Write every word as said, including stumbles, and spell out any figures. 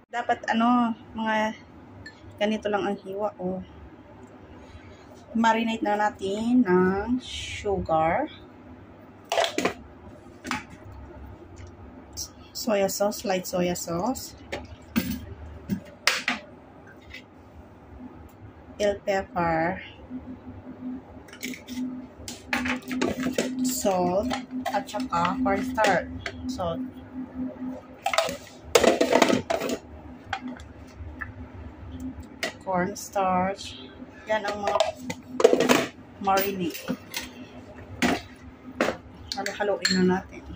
Dapat ano, mga ganito lang ang hiwa. Oh. Marinate na natin ng sugar, soya sauce, light soya sauce, bell pepper, salt, at saka cornstarch. Salt. Cornstarch. Yan ang mga marinate. Halo-haloin na natin.